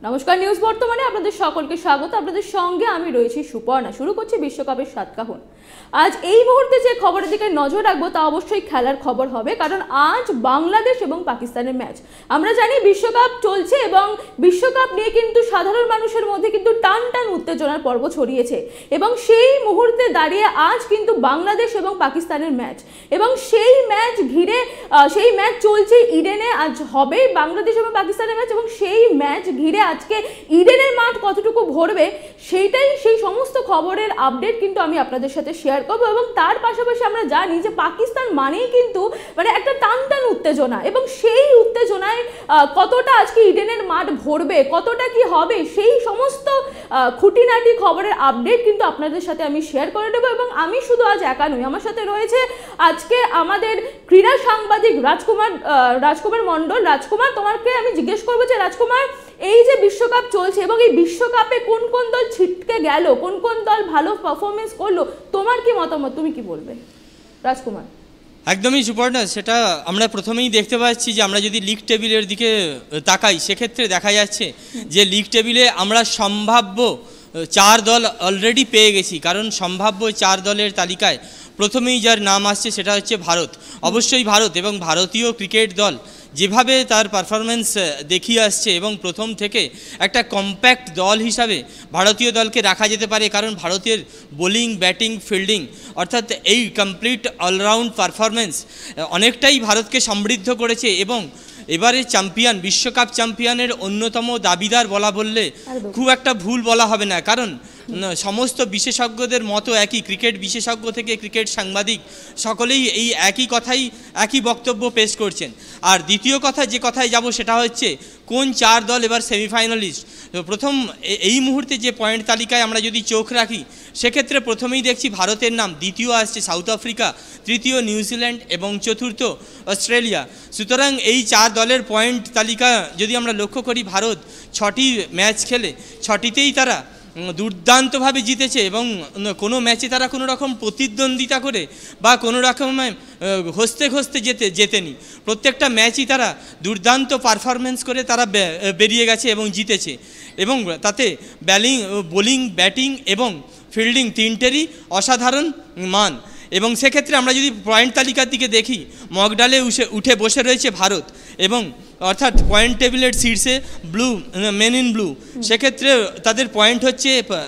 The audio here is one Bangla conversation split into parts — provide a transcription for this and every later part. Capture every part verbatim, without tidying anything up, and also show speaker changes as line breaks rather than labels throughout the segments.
নমস্কার, নিউজ বর্তমানে আপনাদের সকলকে স্বাগত। আপনাদের সঙ্গে আমি রয়েছি সুপর্ণা। শুরু করছি বিশ্বকাপের সাতকাহন। আজ এই মুহূর্তে যে খবরের দিকে নজর রাখবো তা অবশ্যই খেলার খবর হবে, কারণ আজ বাংলাদেশ এবং পাকিস্তানের ম্যাচ। আমরা জানি বিশ্বকাপ চলছে এবং বিশ্বকাপ নিয়ে কিন্তু সাধারণ মানুষের মধ্যে কিন্তু টান টান উত্তেজনার পর্ব ছড়িয়েছে এবং সেই মুহূর্তে দাঁড়িয়ে আজ কিন্তু বাংলাদেশ এবং পাকিস্তানের ম্যাচ এবং সেই ম্যাচ ঘিরে সেই ম্যাচ চলছে ইডেনে। আজ হবে বাংলাদেশ এবং পাকিস্তানের ম্যাচ এবং সেই ম্যাচ ঘিরে আজকে ইডেনের মাঠ কতটুকু ভরবে সেইটাই সেই সমস্ত খবরের আপডেট কিন্তু আমি আপনাদের সাথে শেয়ার করবো। এবং তার পাশাপাশি আমরা জানি যে পাকিস্তান মানেই কিন্তু মানে একটা টান টান উত্তেজনা এবং সেই উত্তেজনায় কতটা আজকে ইডেনের মাঠ ভরবে, কতটা কি হবে, সেই সমস্ত খুঁটিনাটি খবরের আপডেট কিন্তু আপনাদের সাথে আমি শেয়ার করে দেবো। এবং আমি শুধু আজ একা নই, আমার সাথে রয়েছে আজকে আমাদের ক্রীড়া সাংবাদিক রাজকুমার রাজকুমার মণ্ডল। রাজকুমার, তোমাকে আমি জিজ্ঞেস করবো যে রাজকুমার, এই যে বিশ্বকাপ চলছে এবং এই বিশ্বকাপে কোন কোন দল ছিটকে গেল, কোন কোন দল ভালো পারফরমেন্স করলো, তোমার কি মতামত, তুমি কি বলবে রাজকুমার?
একদমই সুপর্ণা, সেটা আমরা প্রথমেই দেখতে পাচ্ছি যে আমরা যদি লিগ টেবিলের দিকে তাকাই সেক্ষেত্রে দেখা যাচ্ছে যে লিগ টেবিলে আমরা সম্ভাব্য চার দল অলরেডি পেয়ে গেছি। কারণ সম্ভাব্য চার দলের তালিকায় প্রথমেই যার নাম আসছে সেটা হচ্ছে ভারত। অবশ্যই ভারত এবং ভারতীয় ক্রিকেট দল যেভাবে তার পারফরমেন্স দেখিয়ে আসছে এবং প্রথম থেকে একটা কম্প্যাক্ট দল হিসাবে ভারতীয় দলকে রাখা যেতে পারে, কারণ ভারতের বোলিং, ব্যাটিং, ফিল্ডিং অর্থাৎ এই কমপ্লিট অলরাউন্ড পারফরমেন্স অনেকটাই ভারতকে সমৃদ্ধ করেছে এবং এবারে চ্যাম্পিয়ন, বিশ্বকাপ চ্যাম্পিয়নের অন্যতম দাবিদার বলা বললে খুব একটা ভুল বলা হবে না। কারণ সমস্ত বিশেষজ্ঞদের মতো একই, ক্রিকেট বিশেষজ্ঞ থেকে ক্রিকেট সাংবাদিক সকলেই এই একই কথাই, একই বক্তব্য পেশ করছেন। আর দ্বিতীয় কথা যে কথায় যাব সেটা হচ্ছে কোন চার দল এবার সেমিফাইনালিস্ট। প্রথম এই মুহূর্তে যে পয়েন্ট তালিকায় আমরা যদি চোখ রাখি সেক্ষেত্রে প্রথমেই দেখছি ভারতের নাম, দ্বিতীয় আসছে সাউথ আফ্রিকা, তৃতীয় নিউজিল্যান্ড এবং চতুর্থ অস্ট্রেলিয়া। সুতরাং এই চার দলের পয়েন্ট তালিকা যদি আমরা লক্ষ্য করি, ভারত ছটি ম্যাচ খেলে ছটিতেই তারা দুর্দান্তভাবে জিতেছে এবং কোনো ম্যাচে তারা কোনো রকম প্রতিদ্বন্দ্বিতা করে বা কোনো রকমে ঘষতে ঘষতে যেতে জেতেনি। প্রত্যেকটা ম্যাচই তারা দুর্দান্ত পারফরমেন্স করে তারা বেরিয়ে গেছে এবং জিতেছে এবং তাতে ব্যালিং, বোলিং, ব্যাটিং এবং ফিল্ডিং তিনটেরই অসাধারণ মান। এবং সেক্ষেত্রে আমরা যদি পয়েন্ট তালিকার দিকে দেখি, মগডালে উঠে উঠে বসে রয়েছে ভারত এবং অর্থাৎ পয়েন্ট টেবিলের শীর্ষে ব্লু, মেন ইন ব্লু। সেক্ষেত্রে তাদের পয়েন্ট হচ্ছে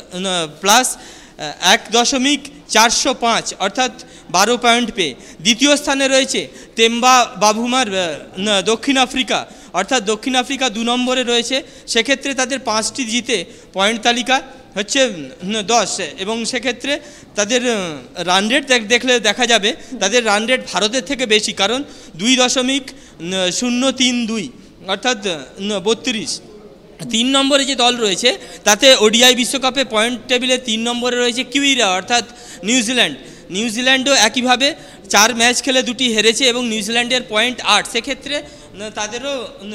প্লাস এক দশমিক চারশো পাঁচ অর্থাৎ বারো পয়েন্ট পেয়ে। দ্বিতীয় স্থানে রয়েছে তেম্বা বাভুমার দক্ষিণ আফ্রিকা, অর্থাৎ দক্ষিণ আফ্রিকা দু নম্বরে রয়েছে। সেক্ষেত্রে তাদের পাঁচটি জিতে পয়েন্ট তালিকা হচ্ছে দশ এবং সেক্ষেত্রে তাদের রান রেট দেখলে দেখা যাবে তাদের রান রেট ভারতের থেকে বেশি, কারণ দুই দশমিক শূন্য তিন দুই অর্থাৎ বত্রিশ। তিন নম্বরে যে দল রয়েছে তাতে ওডিআই বিশ্বকাপে পয়েন্ট টেবিলে তিন নম্বরে রয়েছে কিউইরা অর্থাৎ নিউজিল্যান্ড। নিউজিল্যান্ডও একইভাবে চার ম্যাচ খেলে দুটি হেরেছে এবং নিউজিল্যান্ডের পয়েন্ট আট। সেক্ষেত্রে তাদেরও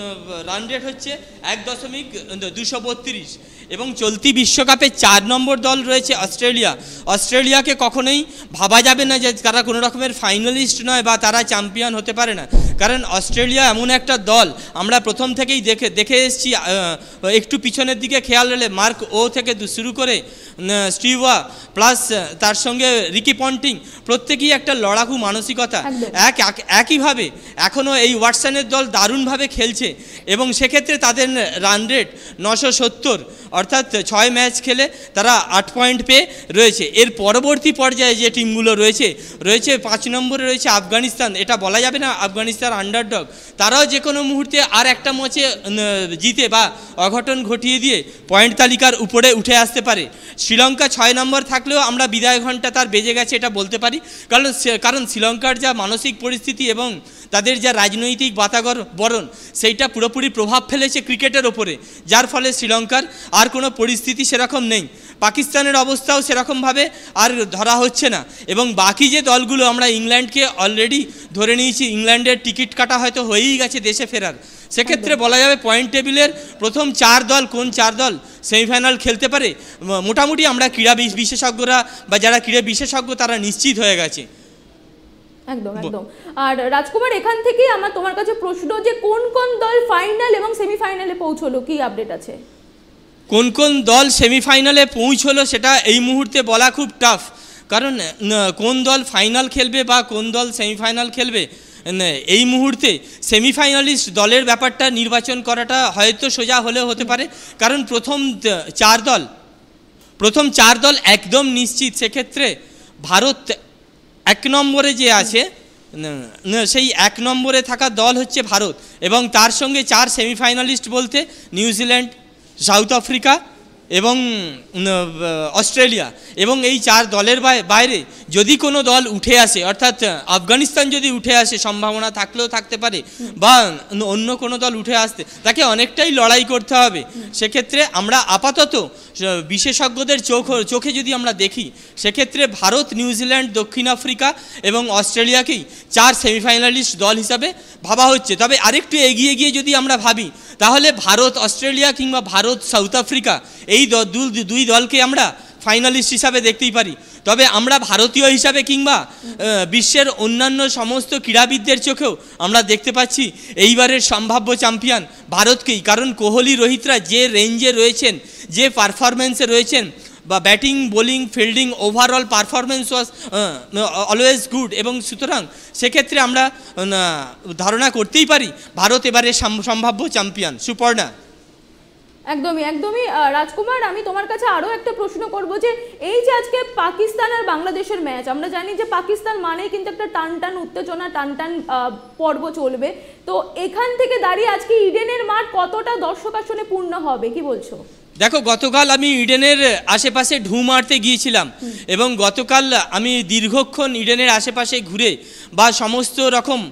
রান রেট হচ্ছে এক দশমিক দুশো বত্রিশ। এবং চলতি বিশ্বকাপে চার নম্বর দল রয়েছে অস্ট্রেলিয়া। অস্ট্রেলিয়াকে কখনোই ভাবা যাবে না যে তারা কোনো রকমের ফাইনালিস্ট নয় বা তারা চ্যাম্পিয়ন হতে পারে না, কারণ অস্ট্রেলিয়া এমন একটা দল আমরা প্রথম থেকেই দেখে দেখে এসেছি। একটু পিছনের দিকে খেয়াল হলে মার্ক ও থেকে শুরু করে স্টিভা প্লাস তার সঙ্গে রিকি পন্টিং প্রত্যেকেই একটা লড়াকু মানসিকতা। এক একইভাবে এখনও এই ওয়াটসনের দল দারুণভাবে খেলছে এবং সেক্ষেত্রে তাদের রান রেট নশো সত্তর অর্থাৎ ছয় ম্যাচ খেলে তারা আট পয়েন্ট পেয়ে রয়েছে। এর পরবর্তী পর্যায়ে যে টিমগুলো রয়েছে রয়েছে পাঁচ নম্বরে রয়েছে আফগানিস্তান। এটা বলা যাবে না আফগানিস্তান আন্ডারডগ, তারাও যে কোনো মুহূর্তে আর একটা ম্যাচে জিতে বা অঘটন ঘটিয়ে দিয়ে পয়েন্ট তালিকার উপরে উঠে আসতে পারে। শ্রীলঙ্কা ছয় নম্বর থাকলেও আমরা বিদায় ঘণ্টা তার বেজে গেছে এটা বলতে পারি, কারণ কারণ শ্রীলঙ্কার যা মানসিক পরিস্থিতি এবং তাদের যা রাজনৈতিক বাতাবরণ সেইটা পুরোপুরি প্রভাব ফেলেছে ক্রিকেটের ওপরে, যার ফলে শ্রীলঙ্কার আর কোনো পরিস্থিতি সেরকম নেই। পাকিস্তানের অবস্থাও সেরকমভাবে আর ধরা হচ্ছে না এবং বাকি যে দলগুলো আমরা ইংল্যান্ডকে অলরেডি ধরে নিয়েছি, ইংল্যান্ডের টিকিট কাটা হয়তো হয়েই গেছে দেশে ফেরার। সেক্ষেত্রে বলা যাবে পয়েন্ট টেবিলের প্রথম চার দল, কোন চার দল সেমিফাইনাল খেলতে পারে মোটামুটি আমরা ক্রীড়া বিশেষজ্ঞরা বা যারা ক্রীড়া বিশেষজ্ঞ তারা নিশ্চিত হয়ে গেছে।
একদম একদম। আর রাজকুমার, এখান থেকেই আমার তোমার কাছে প্রশ্ন যে কোন কোন দল ফাইনাল এবং সেমিফাইনালে পৌঁছলো, কি আপডেট আছে?
কোন কোন দল সেমিফাইনালে পৌঁছলো সেটা এই মুহূর্তে বলা খুব টাফ, কারণ কোন দল ফাইনাল খেলবে বা কোন দল সেমিফাইনাল খেলবে এই মুহূর্তে সেমিফাইনালিস্ট দলের ব্যাপারটা নির্বাচন করাটা হয়তো সোজা হলেও হতে পারে, কারণ প্রথম চার দল প্রথম চার দল একদম নিশ্চিত। সেক্ষেত্রে ভারত এক নম্বরে যে আছে সেই এক নম্বরে থাকা দল হচ্ছে ভারত, এবং তার সঙ্গে চার সেমিফাইনালিস্ট বলতে নিউজিল্যান্ড, সাউথ আফ্রিকা এবং অস্ট্রেলিয়া। এবং এই চার দলের বাইরে যদি কোনো দল উঠে আসে, অর্থাৎ আফগানিস্তান যদি উঠে আসে, সম্ভাবনা থাকলেও থাকতে পারে, বা অন্য কোনো দল উঠে আসতে, তাকে অনেকটাই লড়াই করতে হবে। সেক্ষেত্রে আমরা আপাতত বিশেষজ্ঞদের চোখ চোখে যদি আমরা দেখি, সেক্ষেত্রে ভারত, নিউজিল্যান্ড, দক্ষিণ আফ্রিকা এবং অস্ট্রেলিয়াকেই চার সেমিফাইনালিস্ট দল হিসাবে ভাবা হচ্ছে। তবে আরেকটু এগিয়ে গিয়ে যদি আমরা ভাবি, তাহলে ভারত, অস্ট্রেলিয়া কিংবা ভারত, সাউথ আফ্রিকা এই দুই দলকে আমরা ফাইনালিস্ট হিসাবে দেখতেই পারি। তবে আমরা ভারতীয় হিসাবে কিংবা বিশ্বের অন্যান্য সমস্ত ক্রীড়াবিদদের চোখেও আমরা দেখতে পাচ্ছি এইবারের সম্ভাব্য চ্যাম্পিয়ন ভারতকেই, কারণ কোহলি, রোহিতরা যে রেঞ্জে রয়েছেন, যে পারফরমেন্সে রয়েছেন, বা batting, bowling, fielding, overall performance was always good, এবং সুতরাং সেক্ষেত্রে আমরা ধারণা করতেই পারি ভারত এবারে সম্ভাব্য চ্যাম্পিয়ন। সুপর্ণা।
একদমই একদমই রাজকুমার, আমি তোমার কাছে আরও একটা প্রশ্ন করব যে এই যে আজকে পাকিস্তান আর বাংলাদেশের ম্যাচ, আমরা জানি যে পাকিস্তান মানেই কিন্তু একটা টান টান উত্তেজনা, টান টান পর্ব চলবে, তো এখান থেকে দাঁড়িয়ে আজকে ইডেনের মাঠ কতটা দর্শক আসনে পূর্ণ হবে, কি বলছো?
দেখো, গতকাল আমি ইডেনের আশেপাশে ঢু মারতে গিয়েছিলাম, এবং গতকাল আমি দীর্ঘক্ষণ ইডেনের আশেপাশে ঘুরে বা সমস্ত রকম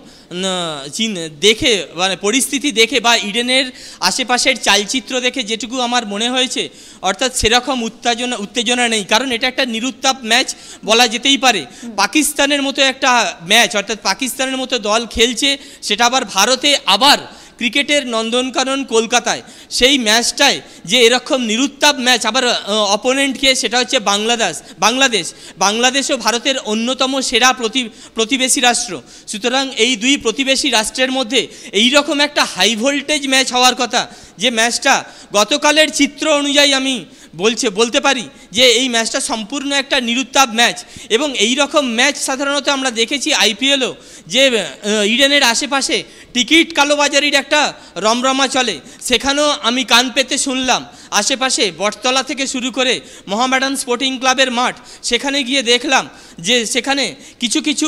দেখে, মানে পরিস্থিতি দেখে বা ইডেনের আশেপাশের চালচিত্র দেখে যেটুকু আমার মনে হয়েছে, অর্থাৎ সেরকম উত্তেজনা উত্তেজনা নেই, কারণ এটা একটা নিরুত্তাপ ম্যাচ বলা যেতেই পারে। পাকিস্তানের মতো একটা ম্যাচ, অর্থাৎ পাকিস্তানের মতো দল খেলছে, সেটা আবার ভারতে, আবার ক্রিকেটের নন্দনকানন কলকাতায়, সেই ম্যাচটায় যে এরকম নিরুত্তাপ ম্যাচ, আবার অপোনেন্টকে, সেটা হচ্ছে বাংলাদেশ বাংলাদেশ বাংলাদেশও ভারতের অন্যতম সেরা প্রতি প্রতিবেশী রাষ্ট্র। সুতরাং এই দুই প্রতিবেশী রাষ্ট্রের মধ্যে এই রকম একটা হাই ভোল্টেজ ম্যাচ হওয়ার কথা, যে ম্যাচটা গতকালের চিত্র অনুযায়ী আমি বলছে বলতে পারি যে এই ম্যাচটা সম্পূর্ণ একটা নিরুত্তাপ ম্যাচ। এবং এই রকম ম্যাচ সাধারণত আমরা দেখেছি আইপিএলও, যে ইডেনের আশেপাশে টিকিট কালোবাজারির একটা রমরমা চলে, সেখানেও আমি কান পেতে শুনলাম। আশেপাশে বটতলা থেকে শুরু করে মোহামেডান স্পোর্টিং ক্লাবের মাঠ, সেখানে গিয়ে দেখলাম যে সেখানে কিছু কিছু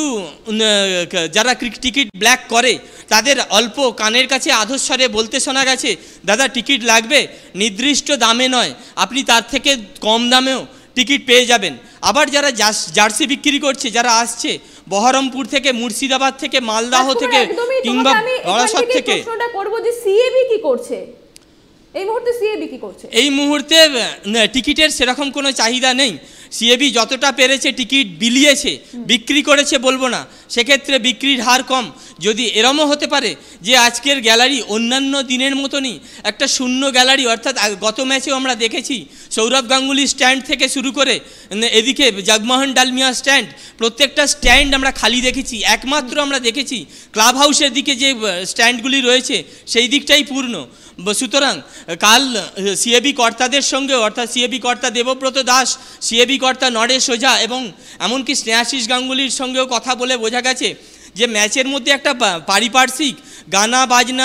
যারা টিকিট ব্ল্যাক করে, তাদের অল্প কানের কাছে আধস্বরে বলতে শোনা গেছে, দাদা টিকিট লাগবে, নির্দিষ্ট দামে নয়, আপনি তার থেকে কম দামেও টিকিট পেয়ে যাবেন। আবার যারা জার্সি বিক্রি করছে, যারা আসছে বহরমপুর থেকে, মুর্শিদাবাদ থেকে, মালদাহ থেকে কিংবা বারাসত থেকে,
প্রশ্নটা করব যে সিএবি কি করছে এই মুহূর্তে? সিএবি কি করছে
এই মুহূর্তে? টিকিটের সেরকম কোনো চাহিদা নেই। সিএবি যতটা পেরেছে টিকিট বিলিয়েছে, বিক্রি করেছে বলবো না, সেক্ষেত্রে বিক্রির হার কম। যদি এরমও হতে পারে যে আজকের গ্যালারি অন্যান্য দিনের মতনই একটা শূন্য গ্যালারি, অর্থাৎ গত ম্যাচেও আমরা দেখেছি সৌরভ গাঙ্গুলি স্ট্যান্ড থেকে শুরু করে এদিকে জগমোহন ডালমিয়া স্ট্যান্ড, প্রত্যেকটা স্ট্যান্ড আমরা খালি দেখেছি। একমাত্র আমরা দেখেছি ক্লাব হাউসের দিকে যে স্ট্যান্ডগুলি রয়েছে সেই দিকটাই পূর্ণ। সুতরাং কাল সিএবি কর্তাদের সঙ্গে, অর্থাৎ সিএবি কর্তা দেবব্রত দাস, সিএবি কর্তা নরেশ ওঝা এবং এমনকি স্নেহাশিস গাঙ্গুলির সঙ্গেও কথা বলে বোঝা গেছে যে ম্যাচের মধ্যে একটা পারিপার্শ্বিক গানা বাজনা,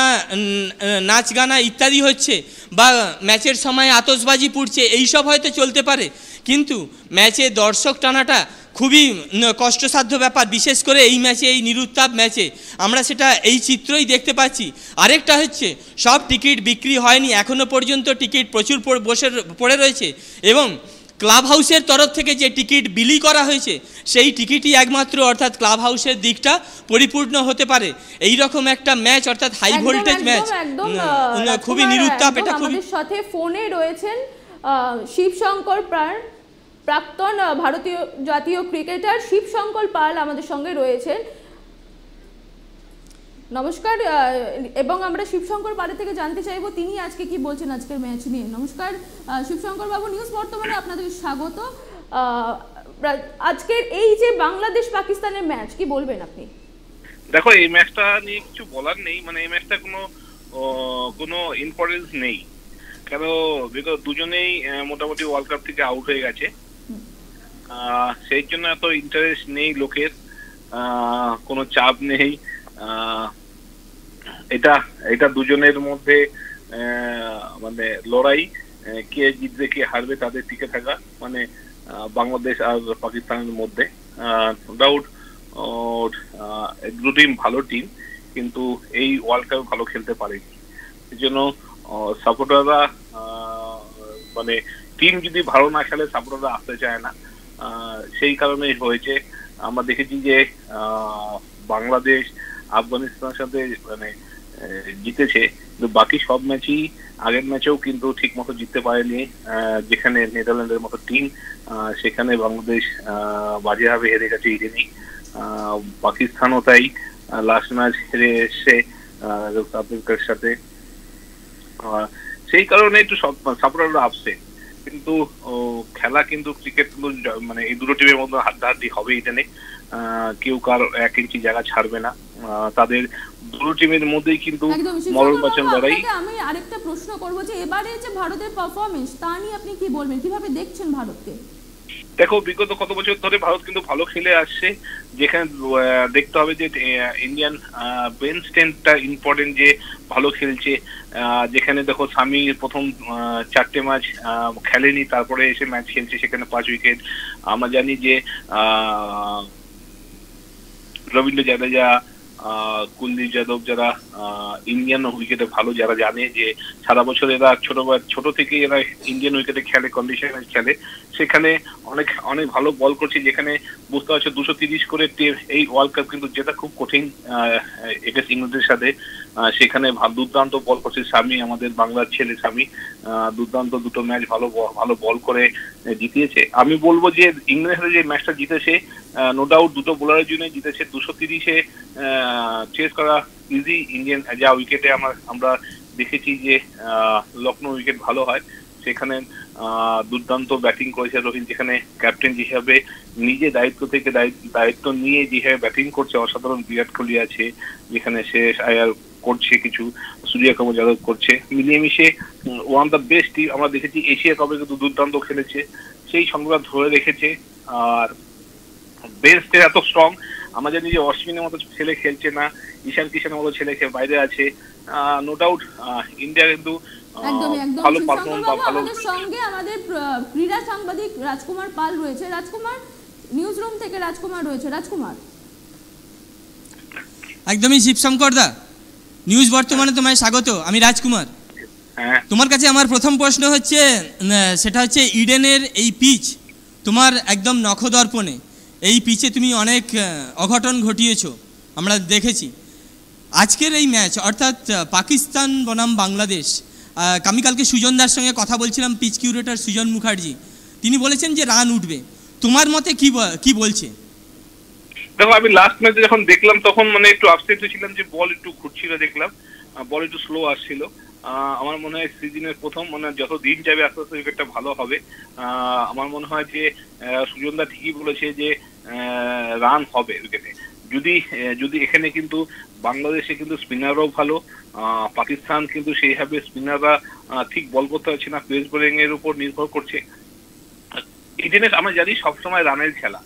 নাচ গানা ইত্যাদি হচ্ছে, বা ম্যাচের সময় আতশবাজি পুড়ছে, এইসব হয়তো চলতে পারে, কিন্তু ম্যাচে দর্শক টানাটা খুবই কষ্টসাধ্য ব্যাপার, বিশেষ করে এই ম্যাচে, এই নিরুত্তাপ ম্যাচে আমরা সেটা এই চিত্রই দেখতে পাচ্ছি। আরেকটা হচ্ছে, সব টিকিট বিক্রি হয়নি এখনও পর্যন্ত, টিকিট প্রচুর বসে পড়ে রয়েছে, এবং ক্লাব হাউসের তরফ থেকে যে টিকিট বিলি করা হয়েছে সেই টিকিটই একমাত্র, অর্থাৎ ক্লাব হাউসের দিকটা পরিপূর্ণ হতে পারে। এই রকম একটা ম্যাচ, অর্থাৎ হাই ভোল্টেজ ম্যাচ, খুবই নিরুত্তাপ। এটা খুবই
সাথে ফোনে রয়েছেন শিবশঙ্কর প্রাণ, প্রাক্তন ভারতীয় জাতীয় ক্রিকেটার শিবশঙ্কর পাল আমাদের সঙ্গে রয়েছেন। নমস্কার, এবং আমরা শিবশঙ্কর পালের থেকে জানতে চাইবো তিনি আজকে কি বলছেন আজকের ম্যাচ নিয়ে। নমস্কার শিবশঙ্কর বাবু, নিউজ বর্তমানে আপনাদের স্বাগত। আজকের এই যে বাংলাদেশ পাকিস্তানের ম্যাচ, কি বলবেন আপনি?
দেখো, এই ম্যাচটা নিয়ে কিছু বলার নেই, মানে এই ম্যাচটা কোনো কোনো ইম্পর্টেন্স নেই, কেন বিগত দুজনেই মোটামুটি ওয়ার্ল্ড কাপ থেকে আউট হয়ে গেছে, সেই জন্য এত ইন্টারেস্ট নেই লোকের, কোনো চাপ নেই। এটা এটা দুজনের মধ্যে মানে লড়াই, কে জিতবে কে হারবে তাদের টিকে থাকা, মানে বাংলাদেশ আর পাকিস্তানের মধ্যে। ডাউট দুটো টিম ভালো টিম, কিন্তু এই ওয়ার্ল্ড কাপ ভালো খেলতে পারেনি। এই জন্য সাপোর্টাররা মানে টিম যদি ভালো না খেলে সাপোর্টাররা আসতে চায় না, সেই কারণেই হয়েছে। আমরা দেখেছি যে বাংলাদেশ আফগানিস্তানের সাথে মানে জিতেছে, কিন্তু বাকি সব ম্যাচই আগের ম্যাচেও কিন্তু ঠিক মতো জিততে পারেনি। যেখানে নেদারল্যান্ডের মতো টিম, সেখানে বাংলাদেশ বাজেভাবে হেরে গেছে ইডেনে। পাকিস্তানও তাই, লাস্ট ম্যাচ হেরে এসছে আফ্রিকার সাথে। সেই কারণে একটু সাপোর্টাররা আসছে, কিন্তু খেলা কিন্তু ক্রিকেট কিন্তু মানে এই দুটো টিমের মধ্যে হাড্ডাহাড্ডি হবে ইডেনে। কেউ কার এক ইঞ্চি জায়গা ছাড়বে না, তাদের দুটো টিমের মধ্যেই কিন্তু মরণ বাঁচন লড়াই।
আমি আরেকটা প্রশ্ন করব যে এবারে যে ভারতের পারফরম্যান্স, তা নিয়ে আপনি কি বলবেন, কিভাবে দেখছেন ভারতকে?
দেখো, বিগত কত বছর ধরে ভারত কিন্তু ভালো খেলে আসছে, যেখানে দেখতে হবে যে ইন্ডিয়ান বেঞ্চ স্ট্রেংথটা ইম্পর্টেন্ট, যে ভালো খেলছে। যেখানে দেখো সামি প্রথম চারটে ম্যাচ খেলেনি, তারপরে এসে ম্যাচ খেলছে, সেখানে পাঁচ উইকেট। আমরা জানি যে রবীন্দ্র জাদেজা, কুলদীপ যাদব, যারা ইন্ডিয়ান উইকেটে ভালো, যারা জানে যে সারা বছর এরা ছোট ছোট থেকে এরা ইন্ডিয়ান উইকেটে খেলে, কন্ডিশনে খেলে, সেখানে অনেক অনেক ভালো বল করছে। যেখানে বুঝতে পারছো দুশো তিরিশ করে এই ওয়ার্ল্ড কাপ কিন্তু যেটা খুব কঠিন এগেন্স্ট ইংল্যান্ডের সাথে, সেখানে দুর্দান্ত বল করছে স্বামী, আমাদের বাংলার ছেলে স্বামী, দুর্দান্ত দুটো ম্যাচ ভালো ভালো বল করে জিতিয়েছে। আমি বলবো যে ইংল্যান্ডের সাথে যে ম্যাচটা জিতেছে, নো ডাউট দুটো বোলারের জন্য জিতেছে। দুশো তিরিশে চেস করা ইজি ইন্ডিয়ান যা উইকেটে আমরা আমরা দেখেছি যে লখনৌ উইকেট ভালো হয়, সেখানে দুর্দান্ত ব্যাটিং করেছে রোহিত, যেখানে ক্যাপ্টেন হিসাবে নিজে দায়িত্ব থেকে দায়িত্ব নিয়ে যেভাবে ব্যাটিং করছে অসাধারণ। বিরাট কোহলি আছে, যেখানে শেষ আয়ার করছে কিছু, সূর্য কুমার যাদব করছে, মিলিয়ে মিশে ওয়ান দ্য বেস্ট টিম আমরা দেখেছি। এশিয়া কাপে কিন্তু দুর্দান্ত খেলেছে, সেই সংগ্রাম ধরে রেখেছে। আর বেস্ট এত স্ট্রং, আমরা জানি যে অশ্বিনের মতো ছেলে খেলছে না, ঈশান কিষানের মতো ছেলে বাইরে আছে। নো ডাউট ইন্ডিয়া কিন্তু ভালো পারফর্ম বা ভালো।
আমাদের সঙ্গে আমাদের ক্রীড়া সাংবাদিক রাজকুমার পাল রয়েছে। রাজকুমার, নিউজ রুম থেকে রাজকুমার রয়েছে। রাজকুমার,
একদমই শিবশঙ্কর দা, নিউজ বর্তমানে তোমায় স্বাগত। আমি রাজকুমার। তোমার কাছে আমার প্রথম প্রশ্ন হচ্ছে, সেটা হচ্ছে ইডেনের এই পিচ তোমার একদম নখদর্পণে। এই পিচে তুমি অনেক অঘটন ঘটিয়েছো, আমরা দেখেছি। আজকের এই ম্যাচ অর্থাৎ পাকিস্তান বনাম বাংলাদেশ, আমি কালকে সুজনদার সঙ্গে কথা বলছিলাম, পিচ কিউরেটর সুজন মুখার্জি, তিনি বলেছেন যে রান উঠবে। তোমার মতে কি কি বলছে?
দেখো, আমি লাস্ট ম্যাচে যখন দেখলাম তখন মানে একটু আপসেট ছিলাম যে বল একটু ঘুরছিল, দেখলাম বল একটু স্লো আসছিল। আমার মনে হয় সিজনের প্রথম, মানে যত দিন যাবে আস্তে আস্তে উইকেটটা ভালো হবে। আমার মনে হয় যে সুজনদা ঠিকই বলেছে যে রান হবে উইকেটে। যদি যদি এখানে কিন্তু বাংলাদেশে কিন্তু স্পিনাররাও ভালো, পাকিস্তান কিন্তু সেইভাবে স্পিনাররা ঠিক বল করতে পারছে না, পেস বোলিং এর উপর নির্ভর করছে। ইডেনে আমরা জানি সবসময় রানের খেলা,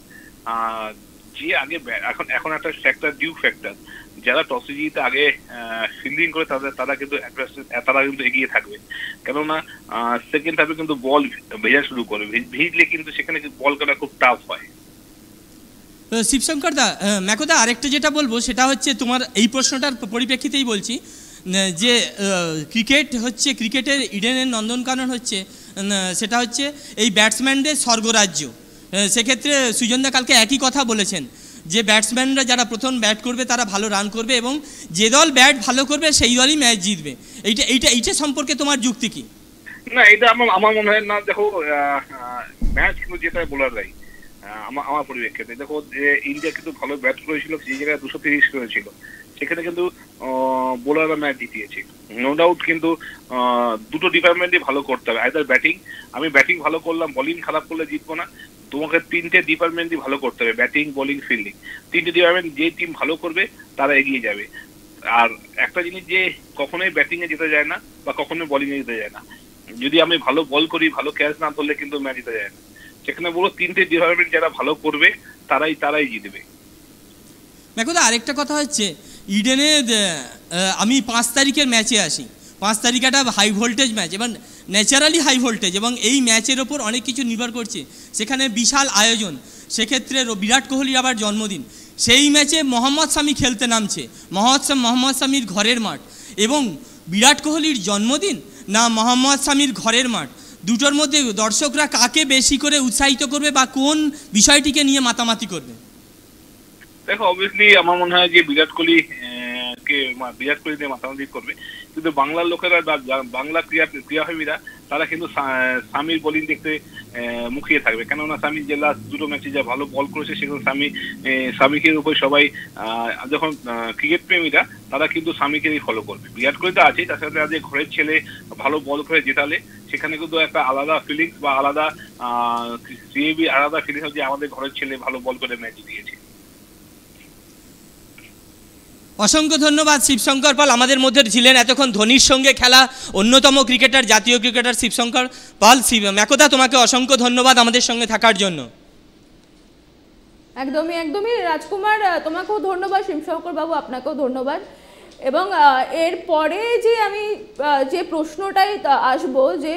যে আগে এখন এখন একটা ফ্যাক্টর, ডিউ ফ্যাক্টর, যারা টসে জিতে আগে ফিল্ডিং করে তাদের তারা কিন্তু তারা কিন্তু এগিয়ে থাকবে। কেননা সেকেন্ড হাফে কিন্তু বল ভেজা শুরু করবে, ভিজলে কিন্তু সেখানে বল করা খুব টাফ হয়।
শিবশঙ্কর দা, ম্যাকোদা, আরেকটা যেটা বলবো সেটা হচ্ছে তোমার এই প্রশ্নটার পরিপ্রেক্ষিতেই বলছি যে ক্রিকেট হচ্ছে, ক্রিকেটের ইডেনের নন্দনকানন হচ্ছে, সেটা হচ্ছে এই ব্যাটসম্যানদের স্বর্গরাজ্য। সেক্ষেত্রে সুজনদা কালকে একই কথা বলেছেন যে ব্যাটসম্যানরা যারা প্রথম ব্যাট করবে তারা ভালো রান করবে, এবং যে দল ব্যাট ভালো করবে সেই দলই ম্যাচ জিতবে। এইটা এইটা এইটা সম্পর্কে তোমার যুক্তি কি?
না, এটা আমার আমার মনে হয় না। দেখো, ম্যাচ কিন্তু যেটা বোলাররাই, আমার আমার পরিপ্রেক্ষিতে দেখো যে ইন্ডিয়া কিন্তু ভালো ব্যাট করেছিল, যে জায়গায় দুশো তিরিশ করেছিল সেখানে কিন্তু বোলাররা ম্যাচ জিতিয়েছে। নো ডাউট কিন্তু দুটো ডিপার্টমেন্টই ভালো করতে হবে, আইদার ব্যাটিং, আমি ব্যাটিং ভালো করলাম, বোলিং খারাপ করলে জিতবো না। তোমাকে তিনটে ডিপার্টমেন্টই ভালো করতে হবে, ব্যাটিং, বোলিং, ফিল্ডিং। তিনটে ডিপার্টমেন্ট যে টিম ভালো করবে তারা এগিয়ে যাবে। আর একটা জিনিস যে কখনোই ব্যাটিং এ যেতে যায় না বা কখনোই বোলিং এ যেতে যায় না, যদি আমি ভালো বল করি, ভালো ক্যাচ না ধরলে কিন্তু ম্যাচ জিতে যায় না। সেখানে বলো তিনটে ডিপার্টমেন্ট যারা ভালো করবে তারাই তারাই জিতবে।
দেখো তো আরেকটা কথা হচ্ছে, ইডেনে আমি পাঁচ তারিখের ম্যাচে আসি, পাঁচ তারিখ একটা হাই ভোল্টেজ ম্যাচ এবং ন্যাচারালি হাই ভোল্টেজ, এবং এই ম্যাচের ওপর অনেক কিছু নির্ভর করছে। সেখানে বিশাল আয়োজন, সেক্ষেত্রে বিরাট কোহলির আবার জন্মদিন, সেই ম্যাচে মোহাম্মদ শামি খেলতে নামছে, মোহাম্মদ মোহাম্মদ শামির ঘরের মাঠ, এবং বিরাট কোহলির জন্মদিন না মোহাম্মদ শামির ঘরের মাঠ, দুটোর মধ্যে দর্শকরা কাকে বেশি করে উৎসাহিত করবে বা কোন বিষয়টিকে নিয়ে মাতামাতি করবে?
দেখো অবভিয়াসলি আমার মনে হয় যে বিরাট কোহলি কে বিরাট কোহলি দিয়ে মাতামাতি করবে, কিন্তু বাংলার লোকেরা, বাংলা ক্রীড়া ক্রীড়াপ্রেমীরা তারা কিন্তু সামির বোলিং দেখতে মুখিয়ে থাকবে। কেননা সামি যে লাস্ট দুটো ম্যাচে যা ভালো বল করেছে সেখানে সামি সামিকের উপর সবাই যখন ক্রিকেট প্রেমীরা তারা কিন্তু সামিকেই ফলো করবে। বিরাট কোহলি তো আছে, তার সাথে আজ ঘরের ছেলে ভালো বল করে জেতালে সেখানে কিন্তু একটা আলাদা ফিলিংস বা আলাদা সিএবি আলাদা ফিলিংস যে আমাদের ঘরের ছেলে ভালো বল করে ম্যাচ জিতিয়েছে।
অসংখ্য ধন্যবাদ শিবশঙ্কর পাল, আমাদের মধ্যে ছিলেন এতক্ষণ ধোনির সঙ্গে খেলা অন্যতম ক্রিকেটার, জাতীয় ক্রিকেটার শিবশঙ্কর পাল। ম্যাকোদা, তোমাকে অসংখ্য ধন্যবাদ আমাদের সঙ্গে থাকার জন্য।
একদমই একদমই রাজকুমার, তোমাকেও ধন্যবাদ, শিবশঙ্কর বাবু আপনাকেও ধন্যবাদ। এবং এর পরে যে আমি যে প্রশ্নটাই আসবো যে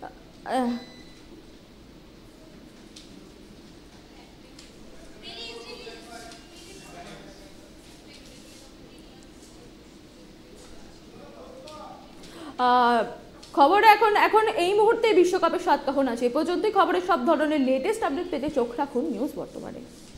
খবর এখন এখন এই মুহূর্তে বিশ্বকাপের সাত কাহন আছে। এ পর্যন্তই খবরের সব ধরনের লেটেস্ট আপডেট পেতে চোখ রাখুন নিউজ বর্তমানে।